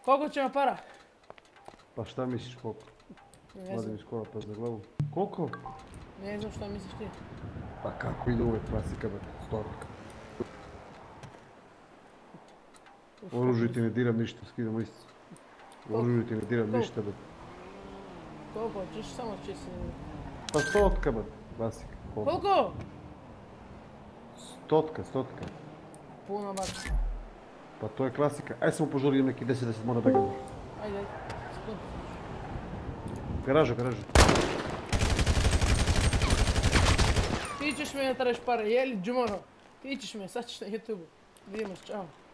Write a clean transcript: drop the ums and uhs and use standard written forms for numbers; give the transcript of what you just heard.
Koliko će ima para? Pa šta misliš koliko? Ne Vadim znam, iz kola pa za glavu. Koliko? ne znam šta misliš ti. Pa kako ide uvijek klasika, brate, stotka. Oružje ti ne diram ništa, skidam listicu. Oružje ti ne diram ništa, brate. Koliko ćeš, samo će se... Pa stotka, brate, klasika. Koliko? Stotka. Puno bar. Pa to je klasika. Aj samo požurim neki 10 mora da ga može. Ajde, sekund. Garaža. Ti ćeš me da tražiš pare, jeli džumano? Ti ćeš me, sad ćeš na YouTube. Vidimo se, čao.